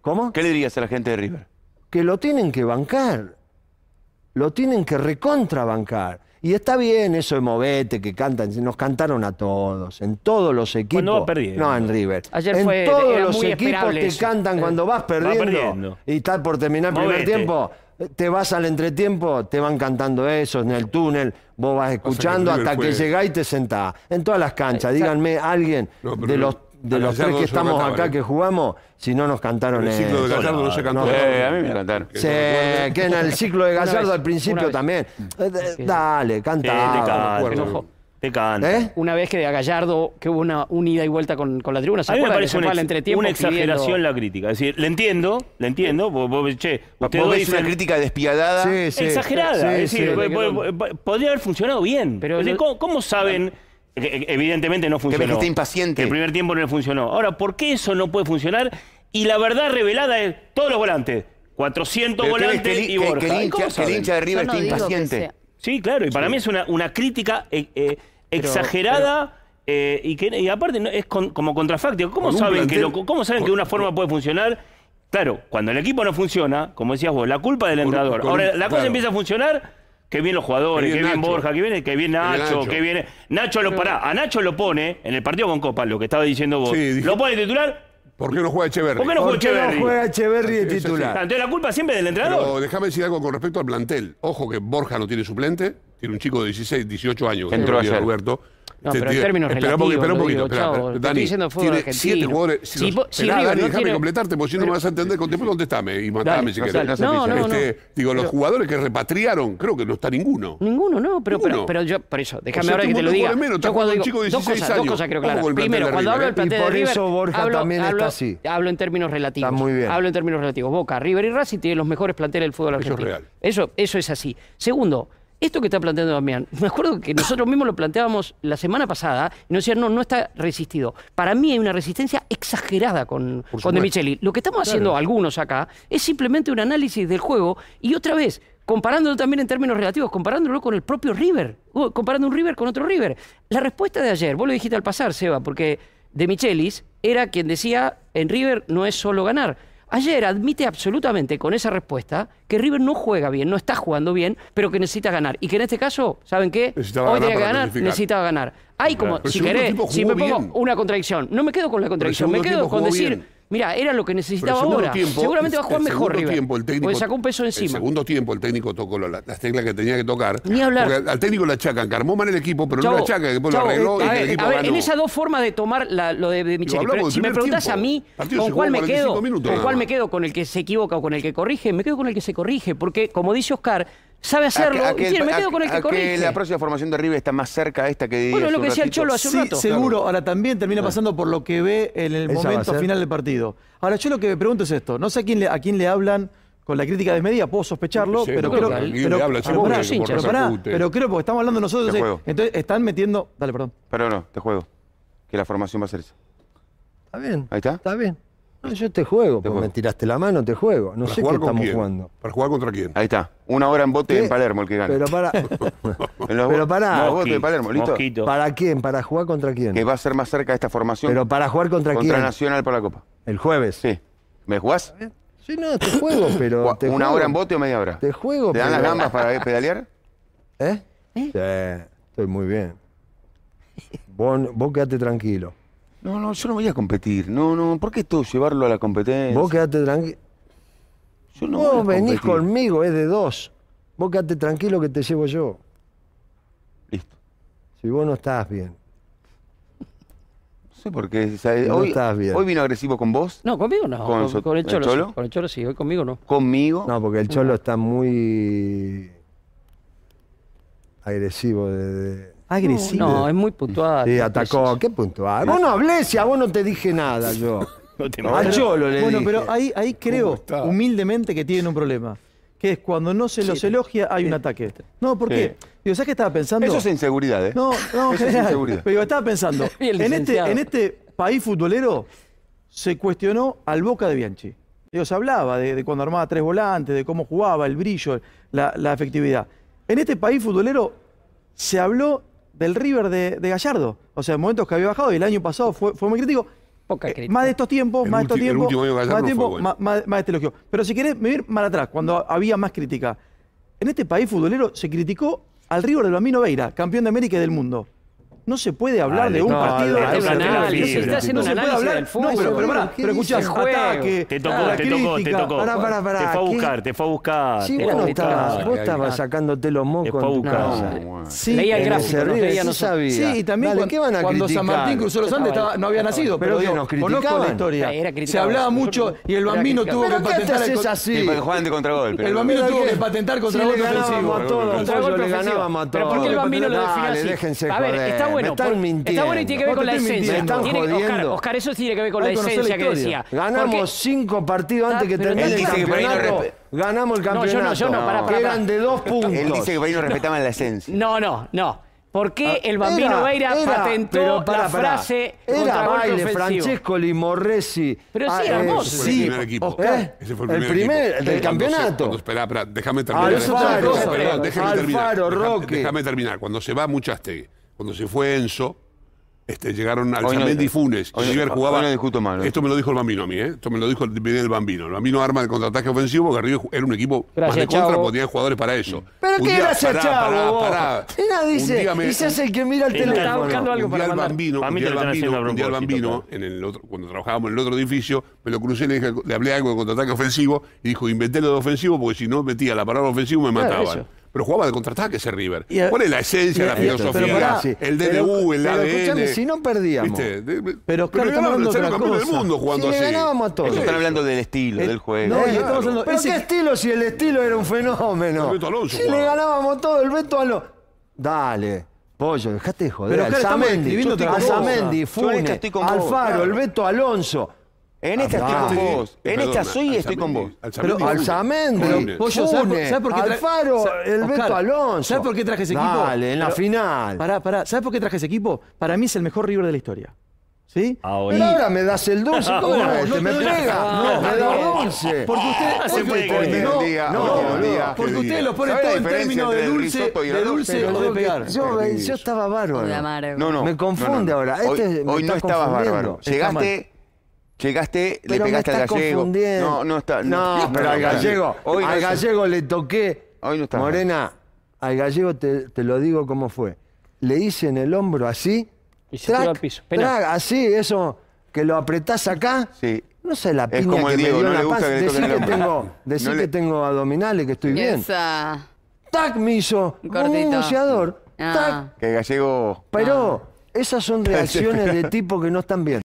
¿Cómo? ¿Qué le dirías a la gente de River? Que lo tienen que bancar. Lo tienen que recontrabancar. Y está bien eso de movete, que cantan, nos cantaron a todos, en todos los equipos. Cuando va perdiendo. No, en River. Ayer en fue, todos era los muy equipos esperable te eso. cantan cuando vas perdiendo. Y estás por terminar el primer Movete. tiempo, te vas al entretiempo, te van cantando eso, en el túnel, vos vas escuchando River hasta que fue- llegás y te sentás. En todas las canchas, díganme alguien No, pero de los a tres Gallardo que se lo estamos cantaban, acá que jugamos, si no nos cantaron El ciclo de Gallardo no se cantó. A mí me encantaron. Sí, que en el ciclo de Gallardo vez, al principio una vez. también. Dale, canta. Te canta. ¿Eh? Una vez que a Gallardo, que hubo una ida y vuelta con la tribuna, ¿se A mí me acuerdan? Que parece se fue al entretiempo una pidiendo- exageración la crítica. Es decir, le entiendo. Che, ustedes Vos ves dicen una crítica despiadada. Sí, sí. exagerada. Sí, Es decir, sí. podría haber funcionado bien. Pero Es decir, lo- ¿cómo saben? Evidentemente no funcionó. ves que está impaciente. Que el primer tiempo no le funcionó. Ahora, ¿por qué eso no puede funcionar? Y la verdad revelada es todos los volantes. 400 Pero ¿qué ves volantes y Borja. que el ¿Cómo hincha, que el saben? hincha de River Yo no esté digo que impaciente? sea. Sí, claro. Y para mí es una crítica exagerada y aparte es como contrafáctico. ¿Cómo Con un saben, plantel- ¿cómo saben que una forma puede funcionar? Claro, cuando el equipo no funciona, como decías vos, la culpa del entrenador. Ahora, la cosa claro. empieza a funcionar, que bien los jugadores, Que que bien bien Nacho. Borja, que bien Nacho, Nacho. que bien... Nacho a Nacho lo pone, en el partido con Copa, lo que estaba diciendo vos, Sí, dije- lo pone titular, ¿Por qué no juega Echeverri? ¿por qué no juega ¿Por qué no Echeverri? juega Echeverri de Ese sí. titular? Entonces la culpa siempre es del entrenador. Pero déjame decir algo con respecto al plantel. Ojo que Borja no tiene suplente, tiene un chico de 16, 18 años, Que entró ayer. Roberto. No, pero en términos espera relativos, un lo poquito, digo, espera, chavo, te Dani, estoy diciendo fútbol tiene argentino. 7 jugadores. Si los- vos- si esperá, River Dani, no déjame tiene- completarte, porque si no pero- me vas a entender, después contestame y matame si querés. no se No, pise. no, no. Digo, los jugadores que repatriaron, creo que no está ninguno. Ninguno, no, Ninguno. pero yo, por eso, déjame O sea, ahora que te lo un diga. montón de menos, está Yo cuando jugando un digo chico de dos 16 cosas, dos años. cosas quiero Ojo aclarar. con el plantel Primero, de cuando hablo del River, plantel Y por de River, eso Borja también está así. Hablo en términos relativos. Está muy bien. Hablo en términos relativos. Boca, River y Racing tienen los mejores planteles del fútbol Eso es argentino. real. Eso es así. Segundo, esto que está planteando Damián, me acuerdo que nosotros mismos lo planteábamos la semana pasada y nos decían, no está resistido. Para mí hay una resistencia exagerada con De Micheli. Lo que estamos haciendo algunos acá es simplemente un análisis del juego y otra vez, comparándolo también en términos relativos, comparándolo con el propio River, comparando un River con otro River. La respuesta de ayer, vos lo dijiste al pasar, Seba, porque De Michelis era quien decía, en River no es solo ganar. Ayer admite absolutamente con esa respuesta que River no juega bien, no está jugando bien, pero que necesita ganar. Y que en este caso, ¿saben qué? Necesitaba Hoy ganar tenía que para ganar, clasificar. necesitaba ganar. Hay como, Pero si el segundo querés, tiempo si me jugó pongo bien. una contradicción, no me quedo con la contradicción, me segundo quedo tiempo con jugó decir, bien. mira, era lo que Pero necesitaba el segundo ahora. tiempo, Seguramente va a jugar el mejor segundo River, tiempo, el técnico, porque sacó un peso el encima. segundo tiempo el técnico tocó las teclas que tenía que tocar. Ni hablar. Porque al técnico le achacan, que armó mal el equipo, pero no Chavo, le achacan, que después lo Chavo, arregló y a que el ver, equipo a ver, ganó. en esas dos formas de tomar lo de Micheli, hablamos pero del si me primer preguntás tiempo. a mí, Partido ¿con se cuál jugó me 45 quedo? minutos ¿Con nada cuál más. me quedo? ¿Con el que se equivoca o con el que corrige? Me quedo con el que se corrige, porque como dice Oscar, sabe hacerlo y me quedo con el que corrige. la próxima formación de River está más cerca a esta que Bueno, es lo hace que un decía el ratito. Cholo hace un Sí, rato. seguro. Ahora también termina pasando por lo que ve en el Esa va a momento ser. final del partido. Ahora, yo lo que me pregunto es esto. No sé a quién le hablan con la crítica desmedida, puedo sospecharlo, Sí, pero no, creo a alguien pero- le habla, pero seguro, pará, que por pero Raza pará, Cute. pero creo porque estamos hablando nosotros. Te juego. Entonces están metiendo. Dale, perdón. Pero no, te juego. Que la formación va a ser esa. Está bien. Ahí está. Está bien. No, yo te juego, porque juego. me tiraste la mano, te juego. No ¿Para sé qué jugar con estamos quién? jugando. ¿Para jugar contra quién? Ahí está. Una hora en bote ¿Qué? en Palermo el que gana. Pero para. Pero pará. No, bote de Palermo, ¿listo? Mosquito. ¿Para quién? ¿Para jugar contra quién? Que va a ser más cerca de esta formación. Pero para jugar contra contra quién. Nacional por la Copa. El jueves. Sí. ¿Me jugás? Sí, no, te juego, pero. Te ¿Una juego. hora en bote o media hora? Te juego, ¿Te dan las pero- gambas para pedalear? ¿Eh? Sí, estoy muy bien. Vos quedate tranquilo. No, yo no voy a competir. No, ¿por qué todo llevarlo a la competencia? Vos quedate tranquilo. Yo no voy a Vos venís competir. conmigo, es de dos. Vos quedate tranquilo que te llevo yo. Listo. Si vos no estás bien. No sé por qué. ¿sabes? No Hoy, estás bien. hoy vino agresivo con vos, No, conmigo no. ¿Con Con el el Cholo. Cholo? Sí. Con el Cholo sí, hoy conmigo no. conmigo. No, porque el Cholo está muy agresivo. Agresivo. No, es muy puntual. Sí, atacó. ¿Qué puntual? Vos no hablé, si a vos no te dije nada yo. No te Al Cholo le Bueno, dije. pero ahí creo está? humildemente que tienen un problema. Que es cuando no se los elogia, hay un ataque. No, ¿por qué? Digo, ¿sabes qué estaba pensando? Eso es inseguridad, ¿eh? No, en Eso es general. inseguridad. Pero digo, estaba pensando, Y el en licenciado. este país futbolero se cuestionó al Boca de Bianchi. Digo, se hablaba de cuando armaba 3 volantes, de cómo jugaba, el brillo, la efectividad. En este país futbolero se habló del River de Gallardo. O sea, en momentos que había bajado y el año pasado fue muy crítico. Poca crítica. más de estos tiempos, El más de estos ulti- el tiempos, último año de más de Gallardo tiempo, fue bueno. más de este elogio. Pero si querés, me voy a ir más atrás, cuando había más crítica. En este país futbolero se criticó al River del Bambino Veira, campeón de América y del mundo. No se puede hablar Dale, de un no, partido. dale, de dale, un análisis, partido. está haciendo No un se puede análisis hablar. del fútbol. No, pero ¿Qué escuchás, dice? ataque. Te tocó, la te tocó, te crítica. tocó. Pará, Te fue a ¿qué? buscar, te fue a buscar. Sí, te vos fue a no buscar. estabas, vos estabas sacándote los mocos Después en tu buscar. casa. Sí, Leía el En gráfico, ese nos River, leía sí nosotros. sabía. Sí, y también Dale, ¿qué van a cuando San criticar? Martín cruzó los Yo Andes estaba no había nacido, ¿Pero pero qué, digo, nos conozco criticaban? la historia. Era Se criticado. hablaba mucho y el Era Bambino criticado. tuvo que ¿Pero qué te patentar el haces así? Sí, porque juegan de contragol. pero- El Bambino Pero tuvo qué- que patentar contra si golpe le ganábamos ofensivo. a todos, Contragolpe pollo, le ofensivo. ganábamos a Pero todos. ¿por qué el Bambino lo define Dale, así? déjense A ver, joder, está bueno. me están mintiendo. Está bueno y tiene que ver con la Vos te estoy esencia. mintiendo. Me están Tiene que- jodiendo. Oscar, eso tiene que ver con Hay la que conocer la esencia que historia. decía. Ganamos Porque- 5 partidos antes que pero termine él el dice que por ahí no campeonato. Ganamos el No, yo no, campeonato. yo no, pará, Que pará. eran de 2 puntos. Él dice que por ahí no respetaban la esencia. No. ¿Por qué el Bambino Veira patentó pero la frase Era contragolpe Baile, ofensivo? Francescoli, Morresi. Pero sí, hermoso. Ese fue el primer equipo. Oscar, Ese fue el primer equipo. del Cuando campeonato. Esperá, déjame terminar. Alfaro, Perdón, déjame terminar. Alfaro, Roque. Déjame terminar. Cuando se va Muchastegui, cuando se fue Enzo, llegaron Hoy no- Alzamendi y Funes. hoy Y no- River jugaba. hoy no discuto mal, ¿eh? Esto me lo dijo el Bambino a mí, ¿eh? Esto me lo dijo el Bambino. El Bambino arma el contraataque ofensivo porque River era un equipo más Gracias, de contra Chavo. porque tenía jugadores para eso. Pero Un qué día- gracias, chavo, vos. Mira, Un dice, día me- y se hace el que mira el Estaba teléfono. buscando algo un para día el mandar. Bambino, Para mí un día te el lo están haciendo a Bambino, un día el propósito, Bambino, en el otro, cuando trabajábamos en el otro edificio, me lo crucé y le hablé algo de contraataque ofensivo y dijo, inventé lo de ofensivo porque si no metía la palabra ofensivo me Claro, mataban. eso. Pero jugaba de contraataque ese River. Y a- ¿Cuál es la esencia, la pero filosofía, pará, el DNU, el pero ADN? escúchame, si no perdíamos. ¿Viste? Pero, Oscar, estamos hablando de ser otra campeón del cosa. mundo Si jugando le así. ganábamos a todos. Ellos están hablando del estilo, del juego. No, y claro. estamos hablando. ¿Pero ese- qué estilo si el estilo era un fenómeno? El Beto Alonso Si jugaba. le ganábamos todo, el Beto Alonso. Dale, pollo, dejate de joder. Pero, Oscar, estamos Alzamendi, escribiendo otra cosa. Alzamendi, Yo en Funes, esta estoy con vos, Alfaro, claro. el Beto Alonso. En esta estoy con vos. En esta soy y estoy con vos. Pero Alzamendi, Funes. Pollo, Funes, ¿sabes por qué Alfaro, el Oscar, Beto Alonso. ¿sabes por qué traje ese equipo? Dale, en la Pero- final. Pará. ¿Sabes por qué traje ese equipo? Para mí es el mejor River de la historia. ¿Sí? Ahora. Pero ahora me das el dulce, ¿cómo No, es? no me te doy- pega, no, me da no. dulce. Porque usted, se puede creer. no, Día, no, buen día. porque Qué usted día. lo pone ¿Sabe la todo en diferencia términos de entre el dulce, risotto y el de arroz? dulce Pero o de pegar. yo estaba bárbaro. De amargo. No. Me confunde ahora. Hoy, Este me hoy no está estabas confundiendo. bárbaro. Está Llegaste, le Pero me pegaste al está gallego. confundiendo. No está. No, pero al gallego, Hoy no al es- gallego le toqué. Hoy no está. Morena, al gallego te lo digo cómo fue. Le hice en el hombro así. Y se tiró al piso. Penal. así, eso que lo apretás acá. Sí. No sé la Es piña como que el me Diego, dio no en le la gusta panza. que le toquen Decí el que hombro. tengo, No le- que tengo abdominales, que estoy bien. Esa. Tac, me hizo como un Cortito. buceador. Ah. Tac. Que el gallego. Pero esas son reacciones de tipo que no están bien.